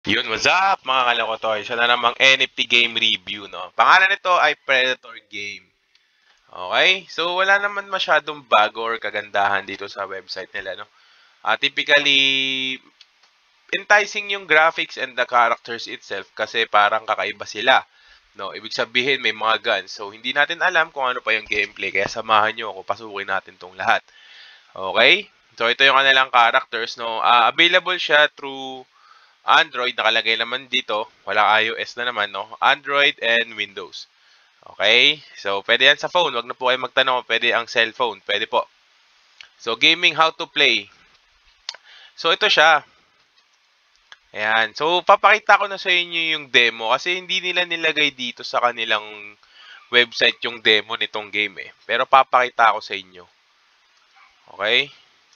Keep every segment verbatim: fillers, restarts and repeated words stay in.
Yun, what's up mga kalokotoy? Isa na namang N F T game review, no? Pangalan nito ay Predator Game. Okay? So, wala naman masyadong bago or kagandahan dito sa website nila, no? Uh, typically, enticing yung graphics and the characters itself kasi parang kakaiba sila. No, ibig sabihin may mga guns. So, hindi natin alam kung ano pa yung gameplay. Kaya samahan nyo ako, pasukin natin tong lahat. Okay? So, ito yung kanilang characters, no? Uh, available siya through Android, nakalagay naman dito. Walang iOS na naman, no? Android and Windows. Okay? So, pwede yan sa phone. Wag na po kayo magtanong. Pwede ang cellphone. Pwede po. So, gaming, how to play. So, ito siya. Ayan. So, papakita ko na sa inyo yung demo kasi hindi nila nilagay dito sa kanilang website yung demo nitong game eh. Pero papakita ko sa inyo. Okay?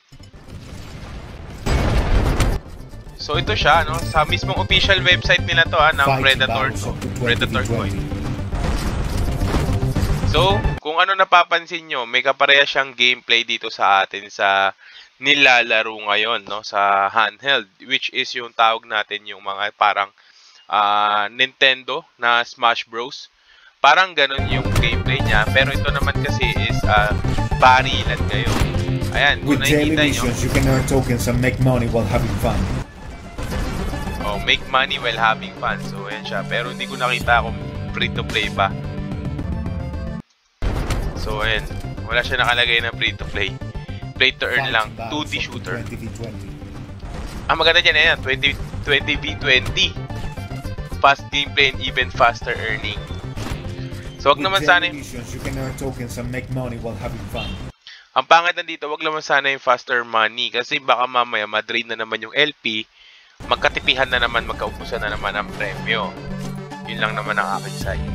So, ito siya, no? Sa mismong official website nila to, ha, ng Predator, to. Predator Coin. So, kung ano napapansin nyo, may kapareha siyang gameplay dito sa atin sa nilalaro ngayon, no? Sa handheld, which is yung tawag natin yung mga parang uh, Nintendo na Smash Bros. Parang ganun yung gameplay niya. Pero ito naman kasi is uh, barilan kayo. Ayan, with daily missions, you can earn tokens and make money while having fun. Oh, make money while having fun. So, ayan siya. Pero hindi ko nakita kung free-to-play ba. So, ayan. Wala siya nakalagay na free-to-play. Play-to-earn lang. two D shooter. Ah, maganda dyan. Ayan. twenty v twenty. Fast gameplay and even faster earning. So, wag naman sana yung... missions, you can earn tokens and make money while having fun. Ang pangit nandito, wag naman sana yung faster money. Kasi baka mamaya, madrain na naman yung L P. Magkatipihan na naman, magkaubusan na naman ang premyo. Yun lang naman ang aking side.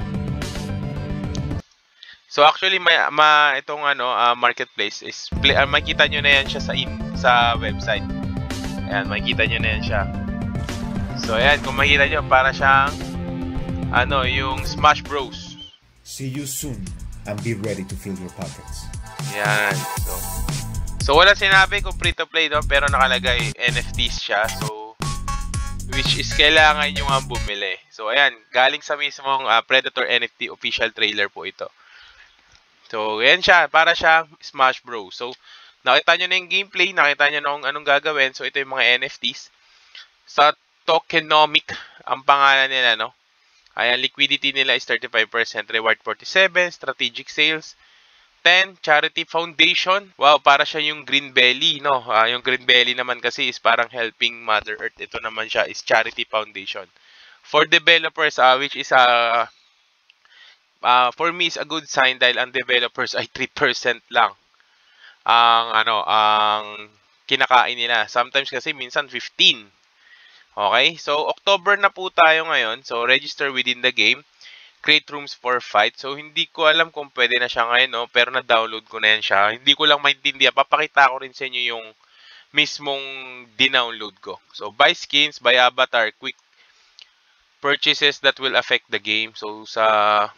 So actually, may, ma, itong ano, uh, marketplace is, play, uh, makikita nyo na yan siya sa, in, sa website. Ayan, makikita nyo na yan siya. So ayan, kung makikita nyo, para siyang, ano, yung Smash Bros. See you soon and be ready to fill your pockets. Ayan, so... So, wala sinabi kung free-to-play doon, pero nakalagay N F Ts siya. So, which is kailangan nyo nga bumili. So, ayan, galing sa mismong uh, Predator N F T official trailer po ito. So, ayan siya, para siyang Smash Bros. So, nakita nyo na yung gameplay, nakita nyo na kung anong gagawin. So, ito yung mga N F Ts. Sa Tokenomic, ang pangalan nila, no? Ayan, liquidity nila is thirty-five percent, reward forty-seven, strategic sales, ten, Charity Foundation. Wow, para siya yung Green Belly, no? Uh, yung Green Belly naman kasi is parang helping Mother Earth. Ito naman siya is Charity Foundation. For developers, uh, which is, uh, uh, for me, is a good sign dahil ang developers ay three percent lang ang, ano, ang kinakain nila. Sometimes kasi minsan fifteen. Okay? So, October na po tayo ngayon. So, register within the game. Create rooms for fight. So, hindi ko alam kung pwede na siya ngayon, no? Pero na-download ko na yan siya. Hindi ko lang maintindihan. Papakita ko rin sa inyo yung mismong dinownload ko. So, buy skins, buy avatar, quick purchases that will affect the game. So, sa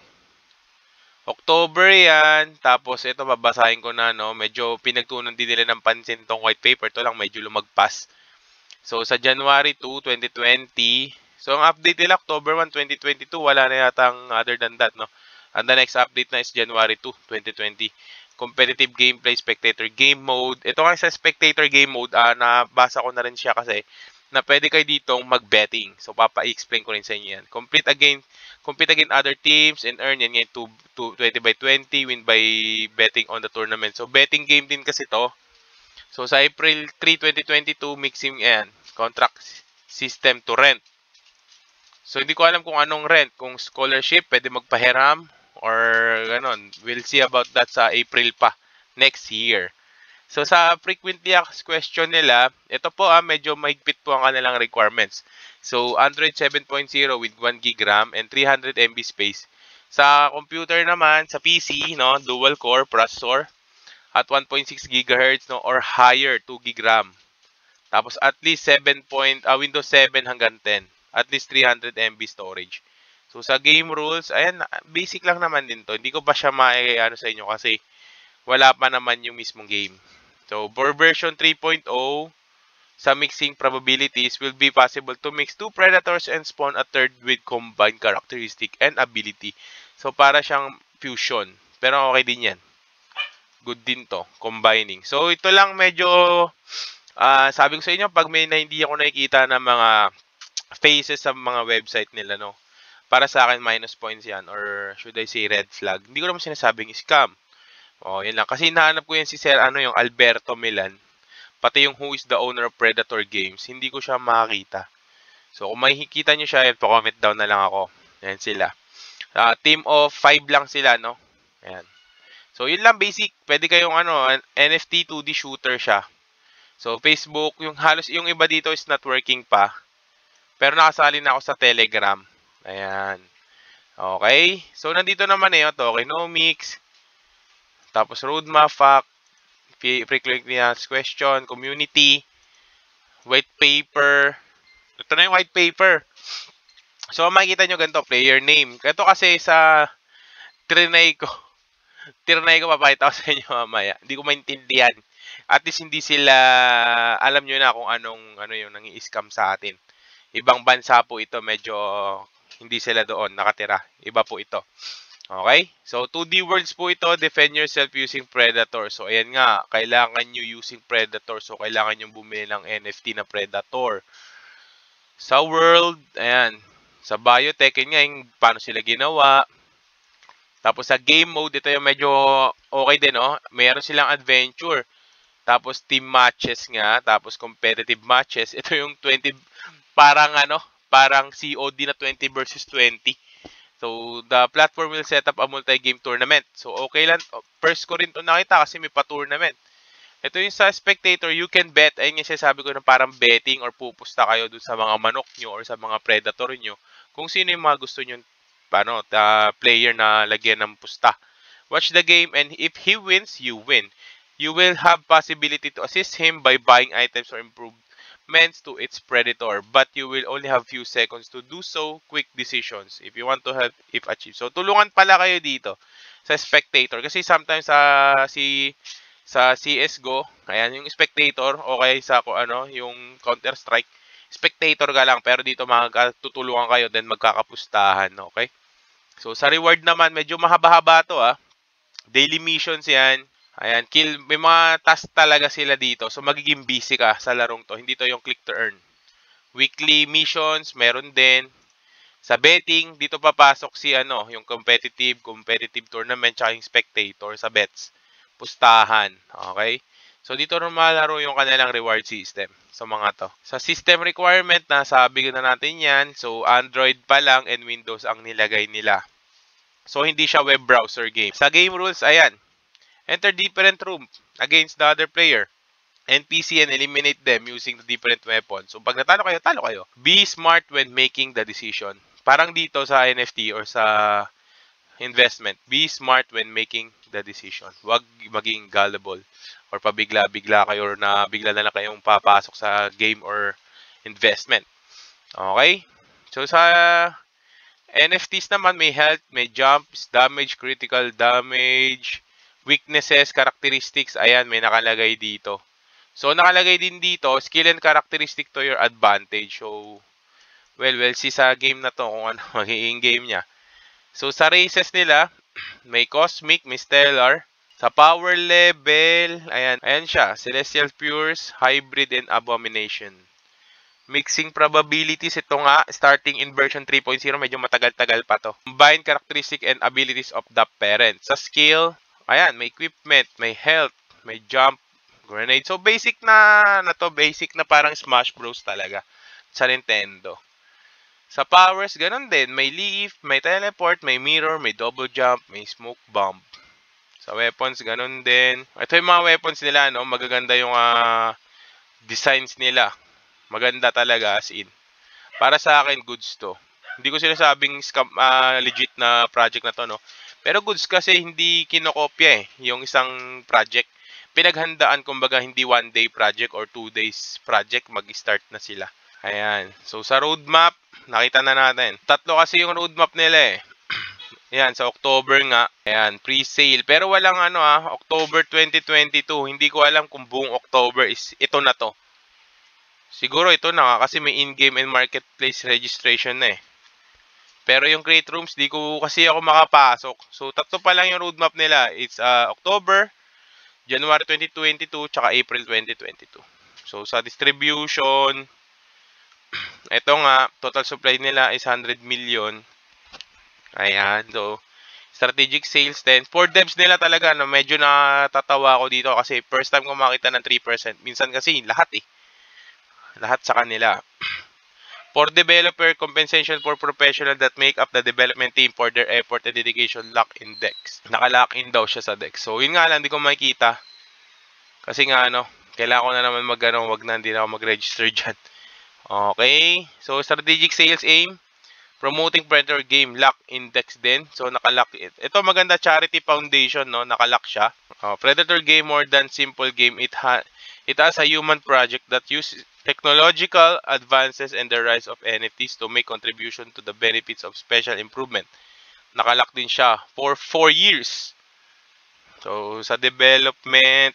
October yan. Tapos, ito, babasahin ko na, no? Medyo pinagtunan din nila ng pansin tong white paper. Ito lang, medyo lumagpas. So, sa January two, twenty twenty... So, ang update nila, October one, twenty twenty-two, wala na yatang other than that, no? And the next update na is January two, twenty twenty. Competitive gameplay, spectator game mode. Ito nga sa spectator game mode, uh, nabasa ko na rin siya kasi na pwede kayo ditong mag-betting. So, papa-explain ko rin sa inyo yan. Complete again, compete against other teams and earn yan ngayon twenty by twenty, win by betting on the tournament. So, betting game din kasi to. So, sa April three, twenty twenty-two, mixing yan. Contract system to rent. So, hindi ko alam kung anong rent. Kung scholarship, pwede magpahiram or ganon. We'll see about that sa April pa. Next year. So, sa frequently asked question nila, ito po ah, medyo mahigpit po ang kanilang requirements. So, Android seven point oh with one gig RAM and three hundred megabytes space. Sa computer naman, sa P C, no, dual core processor at one point six gigahertz, no, or higher, two gig RAM. Tapos at least seven. Uh, Windows seven hanggang ten. At least three hundred megabytes storage. So sa game rules, ayan, basic lang naman din to. Hindi ko pa siya ma-ano sa inyo kasi wala pa naman yung mismong game. So for version three point oh, sa mixing probabilities will be possible to mix two predators and spawn a third with combined characteristic and ability. So, para siyang fusion. Pero okay din yan. Good din to, combining. So, ito lang medyo, uh, sabi ko sa inyo, pag may na hindi ako nakikita ng mga faces sa mga website nila, no? Para sa akin, minus points yan. Or should I say red flag. Hindi ko naman sinasabing scam. O, yan lang. Kasi hinahanap ko yan si Sir, ano, yung Alberto Milan. Pati yung who is the owner of Predator Games, hindi ko siya makakita. So, kung makikita nyo siya, yan, pa-comment down na lang ako. Ayan sila. Uh, team of five lang sila, no? Ayan. So, yun lang basic. Pwede kayong, ano, N F T two D shooter siya. So, Facebook, yung halos, yung iba dito is not working pa. Pero nakasali na ako sa Telegram. Ayan. Okay. So, nandito naman eh, tokenomics. Tapos, roadmap, fact. Frequently asked question, community, white paper. Ito na yung white paper. So, makikita nyo ganito, player name. Ito kasi sa trinay ko. Trinay ko, papakita ko sa inyo mamaya. Hindi ko maintindihan. At least hindi sila, alam nyo na kung anong, ano yung nangi-scam sa atin. Ibang bansa po ito, medyo hindi sila doon nakatira. Iba po ito. Okay? So, two D worlds po ito. Defend yourself using Predator. So, ayan nga. Kailangan nyo using Predator. So, kailangan nyo bumili ng N F T na Predator. Sa world, ayan. Sa biotech, yun nga yung paano sila ginawa. Tapos, sa game mode, ito yung medyo okay din, no? Mayroon silang adventure. Tapos, team matches nga. Tapos, competitive matches. Ito yung twenty, parang ano, parang C O D na twenty versus twenty. So, the platform will set up a multi-game tournament. So, okay lang. First ko rin ito nakita kasi may pa-tournament. Ito yung sa spectator, you can bet. Ayun yung sabi ko na parang betting or pupusta kayo dun sa mga manok nyo or sa mga predator nyo. Kung sino yung mga gusto nyo, paano, the player na lagyan ng pusta. Watch the game and if he wins, you win. You will have possibility to assist him by buying items or improve meant to its predator, but you will only have few seconds to do so. Quick decisions if you want to help if achieve. So tulungan pala kayo dito sa spectator kasi sometimes sa uh, si sa C S G O, ayan yung spectator o kaya sa ano yung Counter Strike, spectator ka lang pero dito magtutulungan kayo then magkakapustahan, okay? So sa reward naman medyo mahaba-haba to ah. Daily missions 'yan. Ayan, kill, may mga task talaga sila dito. So, magiging busy ka sa larong to. Hindi to yung click to earn. Weekly missions, meron din. Sa betting, dito papasok si ano, yung competitive, competitive tournament, tsaka yung spectator sa bets. Pustahan. Okay? So, dito rin malaro yung kanilang reward system sa mga to. Sa system requirement, nasabi na natin yan. So, Android pa lang and Windows ang nilagay nila. So, hindi siya web browser game. Sa game rules, ayan. Enter different room against the other player. N P C and eliminate them using the different weapons. So, pag natalo kayo, talo kayo. Be smart when making the decision. Parang dito sa N F T or sa investment. Be smart when making the decision. Huwag maging gullible or pabigla-bigla kayo or na bigla na lang kayong papasok sa game or investment. Okay? So, sa N F Ts naman, may health, may jumps, damage, critical damage, weaknesses, characteristics, ayan, may nakalagay dito. So, nakalagay din dito, skill and characteristic to your advantage. So, well, we'll see sa game na to kung ano magiging game niya. So, sa races nila, may Cosmic, may Stellar. Sa power level, ayan, ayan siya, Celestial Pures, Hybrid, and Abomination. Mixing probabilities, ito nga, starting in version three point oh, medyo matagal-tagal pa to. Combine characteristic and abilities of the parent. Sa skill, ayan, may equipment, may health, may jump, grenade. So, basic na, na to, basic na parang Smash Bros talaga sa Nintendo. Sa powers, ganun din. May leaf, may teleport, may mirror, may double jump, may smoke bomb. Sa weapons, ganun din. Ito yung mga weapons nila, no? Magaganda yung uh, designs nila. Maganda talaga, as in. Para sa akin, goods to. Hindi ko sinasabing scam, uh, legit na project na to, no? Pero goods kasi hindi kinokopya eh, yung isang project. Pinaghandaan, kumbaga, hindi one day project or two days project, mag-start na sila. Ayan. So, sa roadmap, nakita na natin. Tatlo kasi yung roadmap nila eh. Ayan, sa October nga. Ayan, pre-sale. Pero walang ano ah, October twenty twenty-two. Hindi ko alam kung buong October is ito na to. Siguro ito na nga kasi may in-game and marketplace registration na eh. Pero yung create rooms, di ko kasi ako makapasok. So, tatlo pa lang yung roadmap nila. It's uh, October, January twenty twenty-two, tsaka April twenty twenty-two. So, sa distribution, ito nga, total supply nila is one hundred million. Ayan. So, strategic sales din. For devs nila talaga, no, medyo natatawa ako dito kasi first time ko makita ng three percent. Minsan kasi lahat eh. Lahat sa kanila. For developer, compensation for professional that make up the development team for their effort and dedication lock-in Dex. Naka-lock-in daw siya sa Dex. So, yun nga lang, hindi ko makikita. Kasi nga, ano, kailangan ko na naman mag-ano, wag na, hindi na ako mag-register dyan. Okay. So, strategic sales aim. Promoting Predator game, lock-in Dex din. So, naka-lock it. Ito maganda, Charity Foundation, no? Naka-lock siya. Uh, Predator game more than simple game. It, ha it has a human project that uses technological advances and the rise of N F Ts to make contribution to the benefits of special improvement. Nakalock din siya for four years. So, sa development.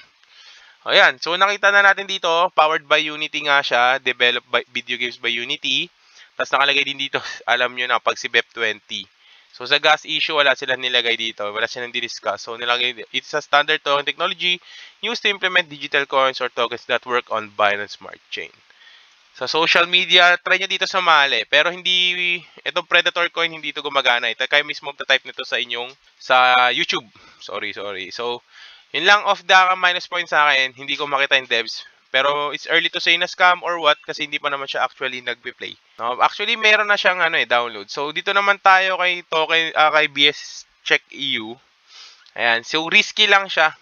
Ayan. So, nakita na natin dito, powered by Unity nga siya. Developed by Video Games by Unity. Tapos nakalagay din dito, alam nyo na, pag si B E P twenty. So, sa gas issue, wala silang nilagay dito. Wala silang discuss. So, nilagay, it's a standard token technology used to implement digital coins or tokens that work on Binance Smart Chain. Sa social media, try nyo dito sa mali. Pero hindi, itong Predator coin, hindi ito gumagana. Ito kayo mismo type nito sa inyong, sa YouTube. Sorry, sorry. So, yun lang off the minus point sa akin. Hindi ko makita yung devs. Pero it's early to say na scam or what kasi hindi pa naman siya actually nagpe-play. No, actually meron na siyang ano eh download. So dito naman tayo kay token uh, kay B S Check E U. Ayan, so risky lang siya.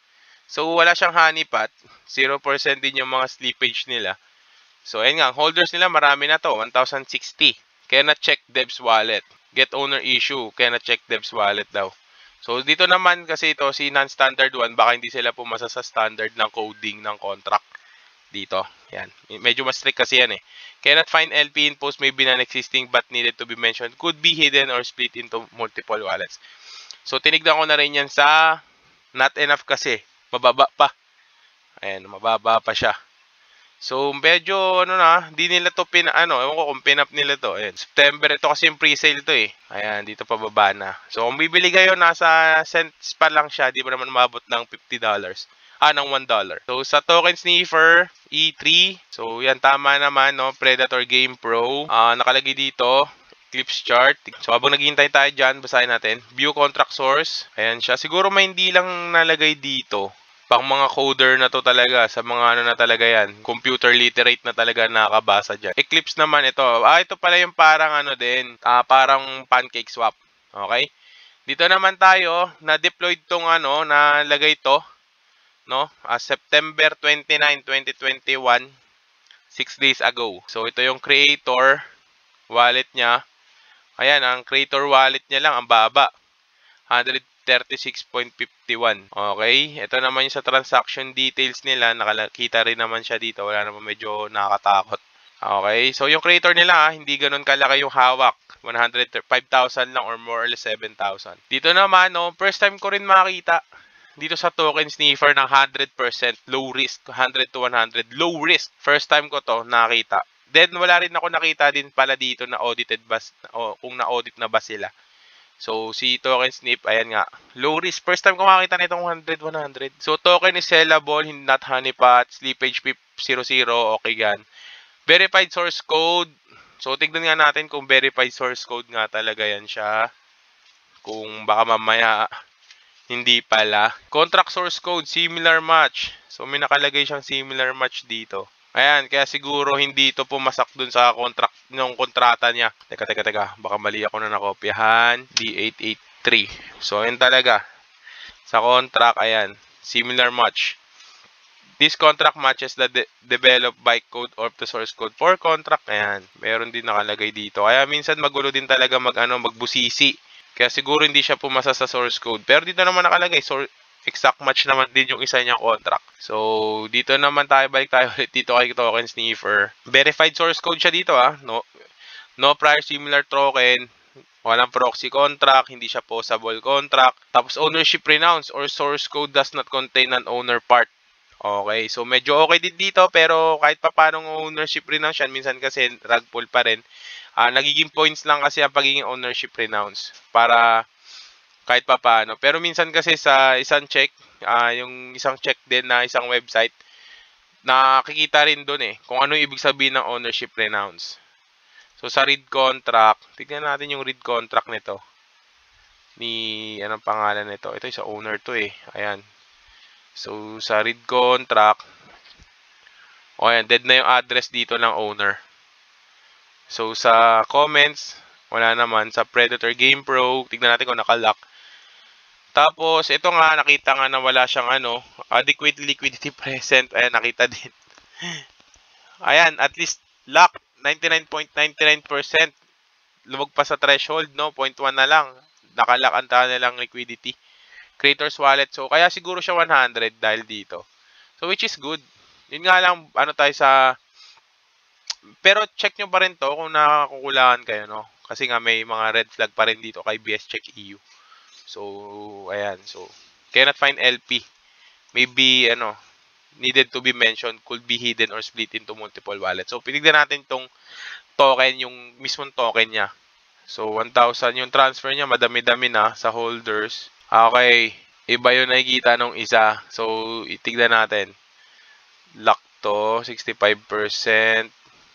So wala siyang honeypot, zero percent din yung mga slippage nila. So ayun nga, holders nila marami na to, one thousand sixty. Kaya na check devs wallet. Get owner issue, kaya na check devs wallet daw. So dito naman kasi ito si non-standard one, baka hindi sila pumasa sa standard ng coding ng contract. Dito. Yan. Medyo mas strict kasi yan eh. Cannot find L P in post may be non-existing but needed to be mentioned. Could be hidden or split into multiple wallets. So, tinignan ko na rin yan sa not enough kasi. Mababa pa. Ayan, mababa pa siya. So, medyo, ano na, di nila to pin, ano, ewan ko kung pin-up nila to. Ayan, September, ito kasi yung pre-sale to eh. Ayan, dito pa baba na. So, kung bibili kayo, nasa cents pa lang siya. Di ba naman umabot ng fifty dollars. Ah, ng one dollar. So, sa token sniffer, E three. So, yan, tama naman, no? Predator Game Pro. Ah, nakalagay dito, Eclipse chart. So, habang naghihintay tayo dyan, basahin natin. View contract source. Ayan siya. Siguro may hindi lang nalagay dito. Pang mga coder na to talaga. Sa mga ano na talaga yan. Computer literate na talaga nakakabasa dyan. Eclipse naman ito. Ah, ito pala yung parang ano din. Ah, parang pancake swap. Okay? Dito naman tayo, na-deployed tong ano, nalagay to. No, uh, September twenty-ninth, twenty twenty-one, six days ago. So, ito yung creator wallet niya. Ayan, ang creator wallet niya lang, ang baba. one thirty-six point five one. Okay, ito naman yung sa transaction details nila. Nakakita rin naman siya dito. Wala naman, medyo nakakatakot. Okay, so yung creator nila, hindi ganun kalaki yung hawak. one hundred five thousand lang or more or less seven thousand. Dito naman, no, first time ko rin makita dito sa token sniffer ng one hundred percent low risk, one hundred to one hundred low risk. First time ko to nakita. Then wala rin ako nakita din pala dito na audited ba o kung na-audit na ba sila. So si token snip, ayan nga, low risk. First time ko makita nitong one hundred one hundred. So token is sellable, not honeypot, slippage P I P zero zero, okay gan. Verified source code. So tignan nga natin kung verified source code nga talaga yan siya. Kung baka mamaya hindi pala. Contract source code, similar match. So, may nakalagay siyang similar match dito. Ayan, kaya siguro hindi ito pumasak dun sa contract, ng kontrata niya. Teka, teka, teka. Baka mali ako na nakopyahan. D eight eight three. So, ayan talaga. Sa contract, ayan. Similar match. This contract matches the de developed bytecode of the source code for contract. Ayan. Meron din nakalagay dito. Kaya minsan magulo din talaga mag, ano, magbusisi. Kaya siguro hindi siya pumasa sa source code. Pero dito naman nakalagay, so exact match naman din yung isa niyang contract. So, dito naman tayo, balik tayo ulit dito kay token sniffer. Verified source code siya dito ah. No, no prior similar token. Walang proxy contract, hindi siya posable contract. Tapos ownership renounced or source code does not contain an owner part. Okay, so medyo okay din dito pero kahit pa paano ownership renounce yan, minsan kasi rug pull pa rin. Uh, nagiging points lang kasi ang pagiging ownership renounce para kahit pa paano. Pero minsan kasi sa isang check, uh, yung isang check din na isang website, nakikita rin doon eh kung ano ibig sabihin ng ownership renounce. So sa read contract, tignan natin yung read contract nito. Ni anong pangalan nito? Ito sa owner to eh. Ayan. So, sa read contract, o ayan, dead na yung address dito ng owner. So, sa comments, wala naman. Sa Predator Game Pro, tignan natin kung nakalock. Tapos, ito nga, nakita nga na wala siyang ano, adequate liquidity present. Ayan, nakita din. Ayan, at least lock, ninety-nine point nine nine percent. Lumag pa sa threshold, no? zero point one na lang. Nakalock ang tala nilang liquidity. Creator's wallet. So, kaya siguro siya one hundred dahil dito. So, which is good. Yun nga lang, ano tayo sa... Pero, check nyo pa rin to kung nakakukulangan kayo, no? Kasi nga, may mga red flag pa rin dito kay B S Check E U. So, ayan. So, cannot find L P. Maybe, ano, needed to be mentioned, could be hidden or split into multiple wallets. So, pinignan natin tong token, yung mismong token niya. So, one thousand yung transfer niya, madami-dami na sa holders. Okay, iba yung nakikita nung isa. So, itignan natin. Lock to, sixty-five percent,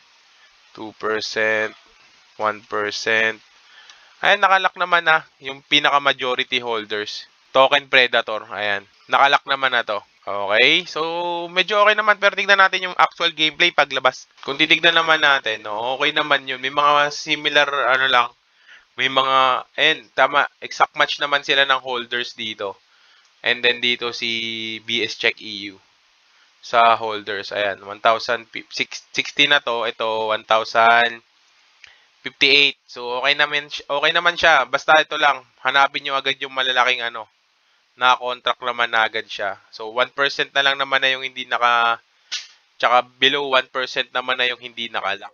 two percent, one percent. Ayan, nakalock naman na yung pinaka-majority holders. Token Predator, ayan. Nakalock naman na to. Okay, so medyo okay naman pero tignan natin yung actual gameplay paglabas. Kung titignan naman natin, no, okay naman yun. May mga similar, ano lang, may mga, and tama, exact match naman sila ng holders dito. And then dito si B S Check E U sa holders. Ayan, one thousand sixty na to. Ito, one thousand fifty-eight. So, okay naman, okay naman siya. Basta ito lang, hanapin nyo agad yung malalaking ano, na-contract naman na agad siya. So, one percent na lang naman na yung hindi naka, tsaka below one percent naman na yung hindi nakalock.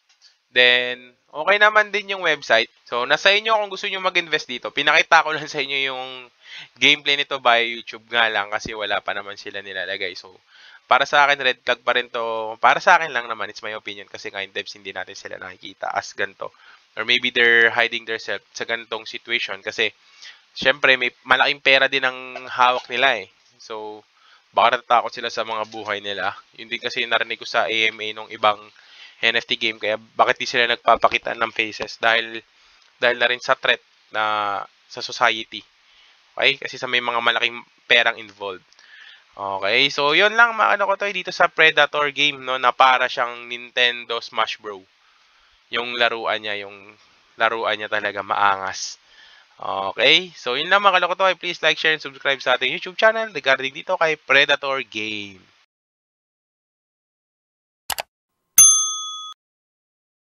Then, okay naman din yung website. So, nasa inyo kung gusto nyo mag-invest dito. Pinakita ko lang sa inyo yung gameplay nito by YouTube nga lang kasi wala pa naman sila nilalagay. So, para sa akin, red flag pa rin to. Para sa akin lang naman, it's my opinion kasi nga in devs hindi natin sila nakikita as ganito. Or maybe they're hiding themselves sa ganitong situation kasi syempre may malaking pera din ang hawak nila eh. So, baka natatakot sila sa mga buhay nila. Yun din kasi narinig ko sa A M A nung ibang N F T game kaya bakit di sila nagpapakita ng faces dahil dahil na rin sa threat na sa society. Okay? Kasi sa may mga malaking perang involved. Okay, so yun lang maano ko to dito sa Predator game no na para siyang Nintendo Smash Bros. Yung laruan niya, yung laruan niya talaga maangas. Okay, so yun lang mga kalokotoy. Please like, share, and subscribe sa ating YouTube channel regarding dito kay Predator Game.